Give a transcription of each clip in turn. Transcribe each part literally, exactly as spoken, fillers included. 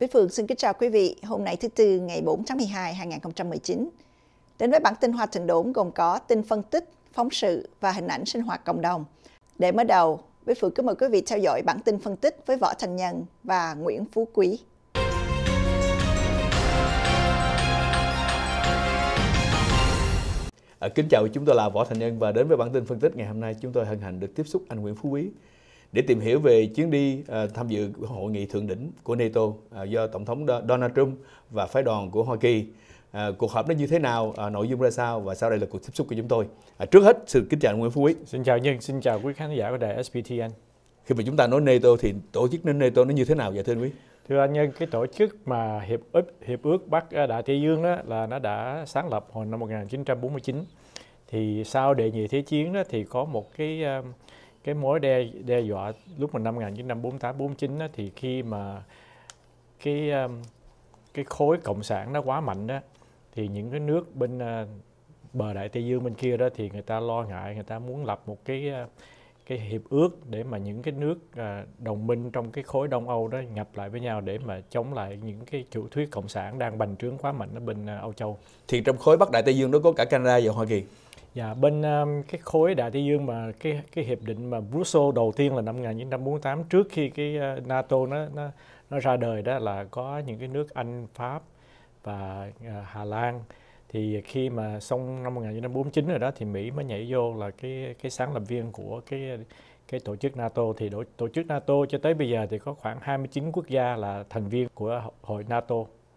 Thúy Phương xin kính chào quý vị. Hôm nay thứ Tư ngày bốn tháng mười hai năm hai nghìn không trăm mười chín. Đến với bản tin Hoa Thượng Đốn gồm có tin phân tích, phóng sự và hình ảnh sinh hoạt cộng đồng. Để mở đầu, Thúy Phương kính mời quý vị theo dõi bản tin phân tích với Võ Thành Nhân và Nguyễn Phú Quý. À, kính chào, chúng tôi là Võ Thành Nhân và đến với bản tin phân tích ngày hôm nay chúng tôi hân hạnh được tiếp xúc anh Nguyễn Phú Quý để tìm hiểu về chuyến đi uh, tham dự hội nghị thượng đỉnh của NATO uh, do Tổng thống Donald Trump và phái đoàn của Hoa Kỳ. Uh, cuộc họp nó như thế nào, uh, nội dung ra sao và sau đây là cuộc tiếp xúc của chúng tôi. Uh, trước hết, xin kính chào anh Nguyễn Phú Quý. Xin chào Nhân, xin chào quý khán giả của đài ét pê tê en. Khi mà chúng ta nói NATO thì tổ chức nên NATO nó như thế nào vậy thưa anh Quý? Thưa anh Nhân, cái tổ chức mà hiệp ước hiệp ước Bắc Đại Tây Dương đó là nó đã sáng lập hồi năm một nghìn chín trăm bốn mươi chín. Thì sau đệ nhị thế chiến đó thì có một cái cái mối đe đe dọa lúc mà năm một nghìn chín trăm bốn mươi tám bốn mươi chín đó, thì khi mà cái cái khối cộng sản nó quá mạnh đó thì những cái nước bên bờ Đại Tây Dương bên kia đó thì người ta lo ngại, người ta muốn lập một cái cái hiệp ước để mà những cái nước đồng minh trong cái khối Đông Âu đó nhập lại với nhau để mà chống lại những cái chủ thuyết cộng sản đang bành trướng quá mạnh ở bên Âu Châu. Thì trong khối Bắc Đại Tây Dương đó có cả Canada và Hoa Kỳ. Dạ, bên um, cái khối Đại Tây Dương mà cái cái hiệp định mà Brussels đầu tiên là năm một nghìn chín trăm bốn mươi tám, trước khi cái uh, NATO nó nó nó ra đời đó là có những cái nước Anh, Pháp và uh, Hà Lan. Thì khi mà xong năm một nghìn chín trăm bốn mươi chín rồi đó thì Mỹ mới nhảy vô là cái cái sáng lập viên của cái cái tổ chức NATO. Thì tổ, tổ chức NATO cho tới bây giờ thì có khoảng hai mươi chín quốc gia là thành viên của hội NATO.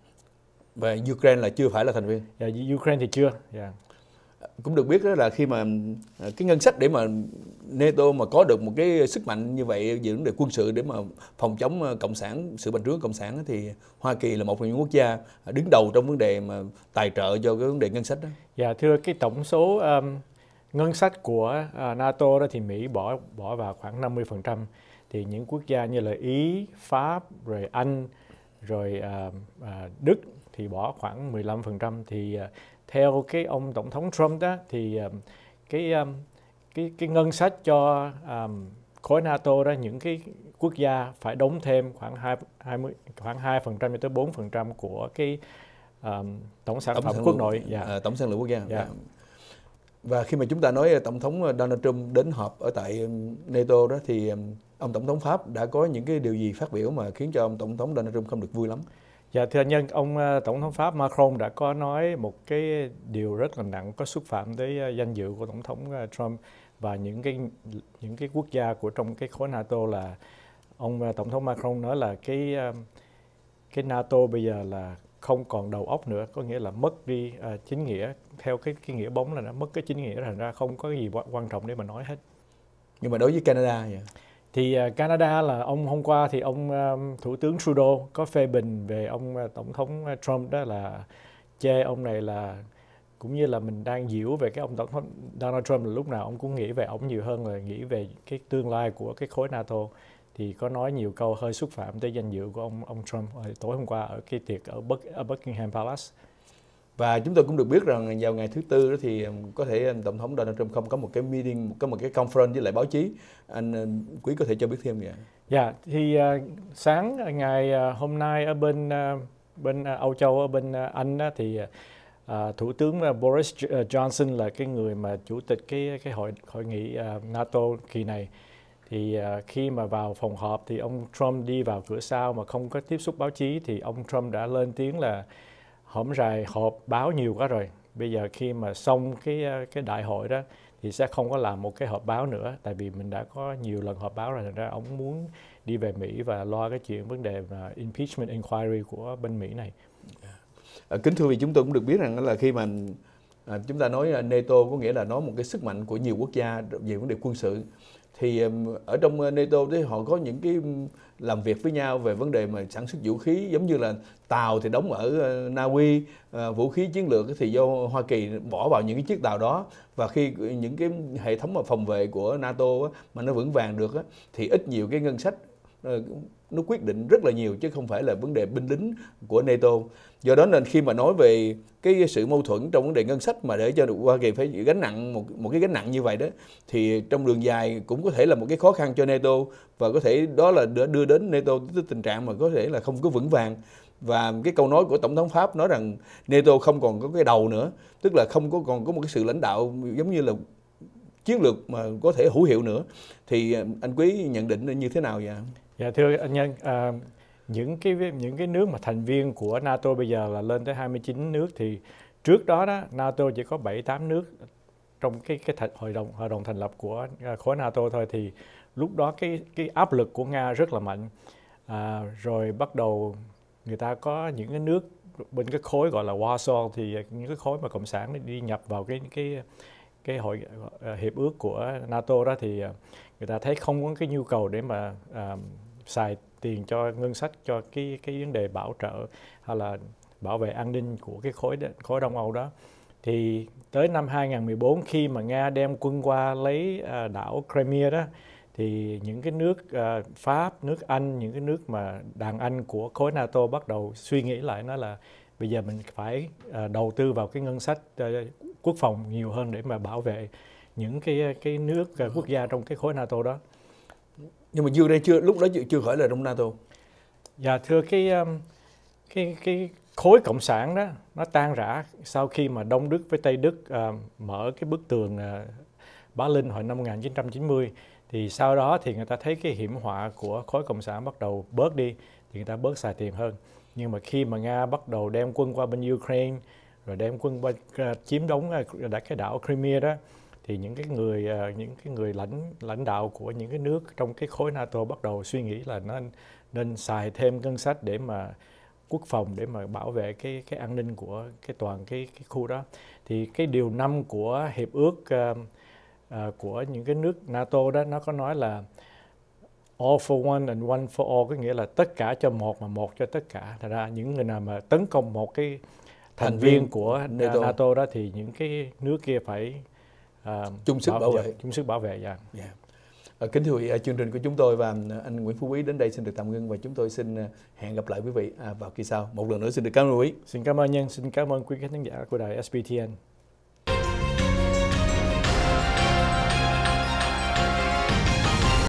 Và Ukraine là chưa phải là thành viên. Dạ, Ukraine thì chưa. Dạ. Cũng được biết đó là khi mà cái ngân sách để mà NATO mà có được một cái sức mạnh như vậy về vấn đề quân sự để mà phòng chống cộng sản, sự bành trướng cộng sản thì Hoa Kỳ là một trong những quốc gia đứng đầu trong vấn đề mà tài trợ cho cái vấn đề ngân sách đó. Dạ, thưa, cái tổng số um, ngân sách của uh, NATO đó thì Mỹ bỏ bỏ vào khoảng năm mươi phần trăm. Thì những quốc gia như là Ý, Pháp, rồi Anh, rồi uh, uh, Đức thì bỏ khoảng mười lăm phần trăm. Thì uh, theo cái ông Tổng thống Trump đó thì um, cái um, cái cái ngân sách cho um, khối NATO đó, những cái quốc gia phải đóng thêm khoảng hai mươi khoảng hai phần trăm cho tới bốn phần trăm của cái um, tổng sản tổng phẩm sản quốc nội. Dạ. À, tổng sản lượng quốc gia. Dạ. Và khi mà chúng ta nói Tổng thống Donald Trump đến họp ở tại NATO đó thì ông Tổng thống Pháp đã có những cái điều gì phát biểu mà khiến cho ông Tổng thống Donald Trump không được vui lắm? Dạ, thưa anh Nhân, ông Tổng thống Pháp Macron đã có nói một cái điều rất là nặng, có xúc phạm tới danh dự của Tổng thống Trump và những cái những cái quốc gia của trong cái khối NATO. Là ông Tổng thống Macron nói là cái cái NATO bây giờ là không còn đầu óc nữa, có nghĩa là mất đi uh, chính nghĩa. Theo cái cái nghĩa bóng là nó mất cái chính nghĩa, thành ra không có gì quan trọng để mà nói hết. Nhưng mà đối với Canada vậy? Thì uh, Canada là ông hôm qua thì ông uh, Thủ tướng Trudeau có phê bình về ông uh, Tổng thống Trump, đó là chê ông này là cũng như là mình đang giễu về cái ông Tổng thống Donald Trump, là lúc nào ông cũng nghĩ về ông nhiều hơn là nghĩ về cái tương lai của cái khối NATO. Thì có nói nhiều câu hơi xúc phạm tới danh dự của ông ông Trump tối hôm qua ở cái tiệc ở, Buck, ở Buckingham Palace. Và chúng tôi cũng được biết rằng vào ngày thứ Tư đó thì có thể Tổng thống Donald Trump không có một cái meeting, có một cái conference với lại báo chí. Anh Quý có thể cho biết thêm vậy? Dạ, thì uh, sáng ngày uh, hôm nay ở bên uh, bên uh, Âu Châu, ở bên uh, Anh đó, thì uh, Thủ tướng uh, Boris Johnson là cái người mà chủ tịch cái cái hội hội nghị uh, NATO kỳ này. Thì uh, khi mà vào phòng họp thì ông Trump đi vào cửa sau mà không có tiếp xúc báo chí, thì ông Trump đã lên tiếng là hổm rày họp báo nhiều quá rồi. Bây giờ khi mà xong cái cái đại hội đó thì sẽ không có làm một cái họp báo nữa, tại vì mình đã có nhiều lần họp báo rồi. Thành ra ông muốn đi về Mỹ và lo cái chuyện vấn đề mà impeachment inquiry của bên Mỹ này. À, kính thưa quý vị, chúng tôi cũng được biết rằng là khi mà à, chúng ta nói NATO có nghĩa là nói một cái sức mạnh của nhiều quốc gia về vấn đề quân sự. Thì ở trong NATO thì họ có những cái làm việc với nhau về vấn đề mà sản xuất vũ khí, giống như là tàu thì đóng ở Na Uy, vũ khí chiến lược thì do Hoa Kỳ bỏ vào những cái chiếc tàu đó. Và khi những cái hệ thống mà phòng vệ của NATO mà nó vững vàng được thì ít nhiều cái ngân sách nó quyết định rất là nhiều chứ không phải là vấn đề binh lính của NATO. Do đó nên khi mà nói về cái sự mâu thuẫn trong vấn đề ngân sách mà để cho Hoa Kỳ phải gánh nặng một một cái gánh nặng như vậy đó, thì trong đường dài cũng có thể là một cái khó khăn cho NATO, và có thể đó là đưa đến NATO tới tình trạng mà có thể là không có vững vàng. Và cái câu nói của Tổng thống Pháp nói rằng NATO không còn có cái đầu nữa, tức là không có còn có một cái sự lãnh đạo giống như là chiến lược mà có thể hữu hiệu nữa. Thì anh Quý nhận định như thế nào vậy? Dạ thưa anh Nhân, à, những cái những cái nước mà thành viên của NATO bây giờ là lên tới hai mươi chín nước, thì trước đó đó NATO chỉ có bảy tám nước trong cái cái thành, hội đồng hội đồng thành lập của khối NATO thôi. Thì lúc đó cái cái áp lực của Nga rất là mạnh, à, rồi bắt đầu người ta có những cái nước bên cái khối gọi là Warsaw, thì những cái khối mà cộng sản đi nhập vào cái cái cái hội uh, hiệp ước của NATO đó, thì uh, người ta thấy không có cái nhu cầu để mà uh, xài tiền cho ngân sách cho cái cái vấn đề bảo trợ hay là bảo vệ an ninh của cái khối khối Đông Âu đó. Thì tới năm hai không một bốn khi mà Nga đem quân qua lấy uh, đảo Crimea đó, thì những cái nước uh, Pháp, nước Anh, những cái nước mà đàn anh của khối NATO bắt đầu suy nghĩ lại, nó là bây giờ mình phải uh, đầu tư vào cái ngân sách uh, quốc phòng nhiều hơn để mà bảo vệ những cái cái nước uh, quốc gia trong cái khối NATO đó. Nhưng mà chưa đây chưa lúc đó chưa, chưa khỏi là trong NATO. Dạ thưa, cái um, cái cái khối cộng sản đó nó tan rã sau khi mà Đông Đức với Tây Đức uh, mở cái bức tường uh, Berlin hồi năm một nghìn chín trăm chín mươi. Thì sau đó thì người ta thấy cái hiểm họa của khối cộng sản bắt đầu bớt đi, thì người ta bớt xài tiền hơn. Nhưng mà khi mà Nga bắt đầu đem quân qua bên Ukraine, rồi đem quân qua uh, chiếm đóng uh, cái đảo Crimea đó, thì những cái người uh, những cái người lãnh lãnh đạo của những cái nước trong cái khối NATO bắt đầu suy nghĩ là nên nên xài thêm ngân sách để mà quốc phòng, để mà bảo vệ cái cái an ninh của cái toàn cái cái khu đó. Thì cái điều năm của hiệp ước uh, uh, của những cái nước NATO đó, nó có nói là all for one and one for all, có nghĩa là tất cả cho một mà một cho tất cả. Thật ra những người nào mà tấn công một cái thành, thành viên của NATO. NATO đó thì những cái nước kia phải uh, chung sức bảo, bảo vệ, chung sức bảo vệ. Dạ. Yeah. Kính thưa quý vị, chương trình của chúng tôi và anh Nguyễn Phú Quý đến đây xin được tạm ngưng, và chúng tôi xin hẹn gặp lại quý vị vào kỳ sau. Một lần nữa xin được cảm ơn quý. Xin cảm ơn Nhân, xin cảm ơn quý khán giả của đài ét bê tê en.